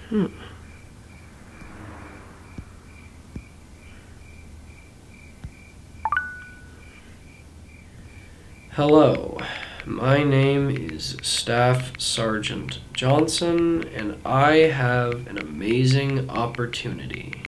Hello, my name is Staff Sergeant Johnson, and I have an amazing opportunity